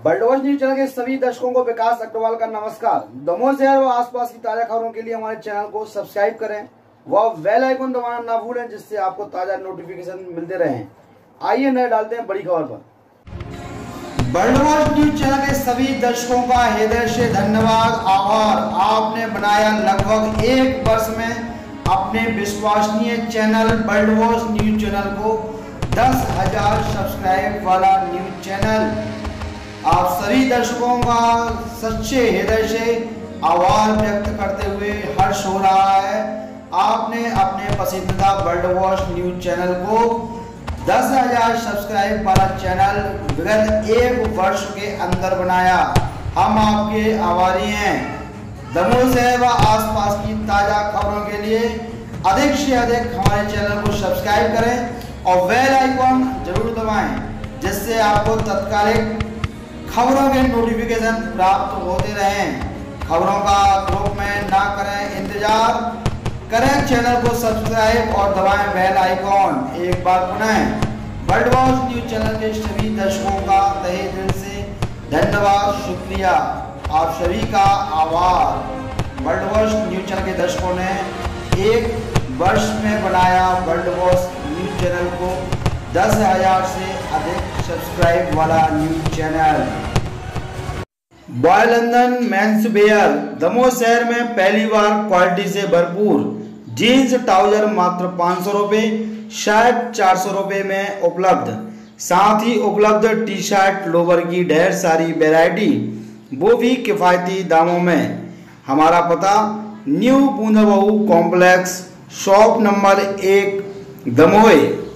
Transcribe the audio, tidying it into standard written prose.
बर्डवॉच news channel के सभी दर्शकों को विकास अग्रवाल का नमस्कार। दमोह शहर व आसपास की ताजा खबरों के लिए हमारे चैनल को सब्सक्राइब करें व बेल आइकन दबाना ना भूलें, जिससे आपको ताजा नोटिफिकेशन मिलते रहें। आइए नजर डालते हैं बड़ी खबर पर। बर्डवॉच न्यूज चैनल के सभी दर्शकों का हृदय से धन्यवाद, आभार। आपने बनाया लगभग 1 वर्ष में अपने विश्वसनीय चैनल बर्डवॉच न्यूज चैनल को 10,000 सब्सक्राइब वाला न्यूज चैनल। आप सभी दर्शकों का सच्चे हृदय से आभार व्यक्त करते हुए हर्ष हो रहा है। आपने अपने पसंदीदा बर्डवॉच न्यूज चैनल को 10,000 सब्सक्राइब वाला चैनल विगत 1 वर्ष के अंदर बनाया। हम आपके आभारी हैं। दमोह शहर व आसपास की ताजा खबरों के लिए अधिक से अधिक हमारे चैनल को सब्सक्राइब करें और बेल आइकन जरूर दबाएं, जिससे आपको तत्कालिक खबरों के नोटिफिकेशन प्राप्त होते रहें। खबरों का ग्रुप में ना करें इंतजार, करें चैनल को सब्सक्राइब और दबाएं बेल आइकॉन। एक बार पुनः बर्डवॉच न्यूज चैनल के सभी दर्शकों का तहे दिल से धन्यवाद, शुक्रिया, आप सभी का आभार। बर्डवॉच न्यूज चैनल के दर्शकों ने 1 वर्ष में बनाया बर्डवॉच न्यूज चैनल को 10,000 से अधिक सब्सक्राइब वाला news channel. Boy London mens wear Damoh शहर में पहली बार क्वालिटी से भरपूर जीन्स ट्राउजर मात्र 500 रुपये, शर्ट 400 रुपये में उपलब्ध। साथ ही उपलब्ध टी शर्ट लोवर की ढेर सारी वैरायटी, वो भी किफ़ायती दामों में। हमारा पता न्यू बूंदा बहू कॉम्प्लेक्स, शॉप नंबर 1 दमोह।